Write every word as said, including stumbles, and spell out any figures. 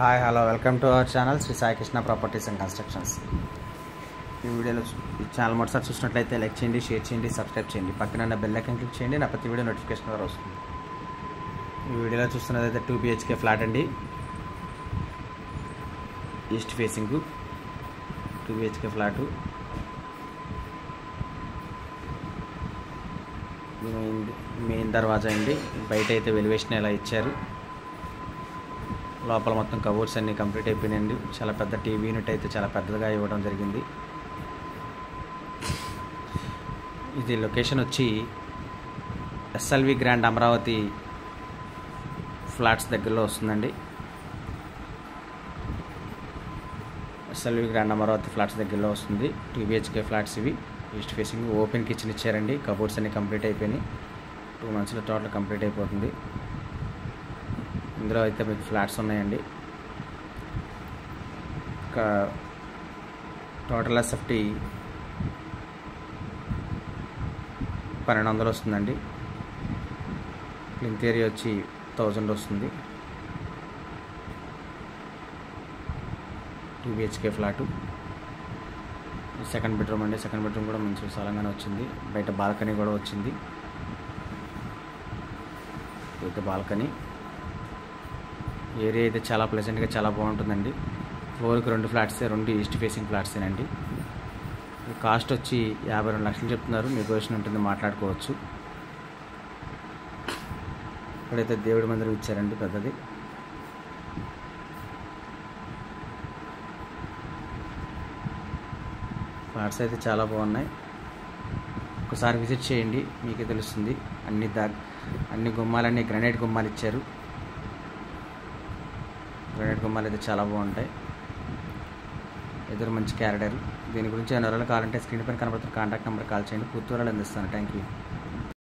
Hi hello welcome to our channel Shri Sai Krishna properties and constructions. ఈ వీడియోలో ఈ ఛానల్ మొదటిసారి చూసినట్లయితే లైక్ చేయండి, షేర్ చేయండి, సబ్స్క్రైబ్ చేయండి, పక్కన ఉన్న బెల్ ఐకాన్ క్లిక్ చేయండి. నా ప్రతి వీడియో నోటిఫికేషన్ ద్వారా వస్తుంది. ఈ వీడియోలో చూస్తున్నదైతే టూ బిహెచ్కే ఫ్లాట్ అండి, east facing two BHK flat. Main main దర్వాజా అండి. బయట అయితే వెలివేషన్ ఇలా ఇచ్చారు. లోపల మొత్తం కబోర్డ్స్ అన్నీ కంప్లీట్ అయిపోయినాయండి. చాలా పెద్ద టీవీ యూనిట్ అయితే చాలా పెద్దగా ఇవ్వడం జరిగింది. ఇది లొకేషన్ వచ్చి ఎస్ఎల్వి గ్రాండ్ అమరావతి ఫ్లాట్స్ దగ్గరలో వస్తుందండి. ఎస్ఎల్వి గ్రాండ్ అమరావతి ఫ్లాట్స్ దగ్గరలో వస్తుంది. టూ బిహెచ్కే ఫ్లాట్స్ ఇవి. ఈస్ట్ ఫేసింగ్ ఓపెన్ కిచెన్ ఇచ్చారండి. కబోర్డ్స్ అన్నీ కంప్లీట్ అయిపోయినాయి. టూ మంత్స్లో టోటల్ కంప్లీట్ అయిపోతుంది. ఇందులో అయితే మీకు ఫ్లాట్స్ ఉన్నాయండి. ఇంకా టోటల్ ఎస్ఎఫ్టీ పన్నెండు వందలు వస్తుందండి. ప్లింత్ ఏరియా వచ్చి థౌజండ్ వస్తుంది. Two BHK flat. Second bedroom అండి. సెకండ్ బెడ్రూమ్ కూడా మంచి విశాలంగానే వచ్చింది. బయట బాల్కనీ కూడా వచ్చింది. అయితే బాల్కనీ ఏరియా అయితే చాలా ప్లెజెంట్గా చాలా బాగుంటుందండి. ఫ్లోర్కి రెండు ఫ్లాట్సే, రెండు ఈస్ట్ ఫేసింగ్ ఫ్లాట్సేనండి. కాస్ట్ వచ్చి యాభై రెండు లక్షలు చెప్తున్నారు. నెగోషియేషన్ ఉంటుంది, మాట్లాడుకోవచ్చు. ఇక్కడైతే దేవుడి మందిరం ఇచ్చారండి పెద్దది. ఫ్లాట్స్ అయితే చాలా బాగున్నాయి. ఒకసారి విజిట్ చేయండి, మీకే తెలుస్తుంది. అన్ని దా అన్ని గుమ్మాలన్నీ గ్రానైట్ గుమ్మాలు ఇచ్చారు. గ్రానైట్ గుమ్మాలు అయితే చాలా బాగుంటాయి. ఎదురు మంచి క్యారిడర్. దీని గురించి ఏమైనా వివరాలు కావాలంటే స్క్రీన్ పైన కనబడుతున్న కాంటాక్ట్ నెంబర్ కాల్ చేయండి. పూర్తి వివరాలు అందిస్తాను. Thank you.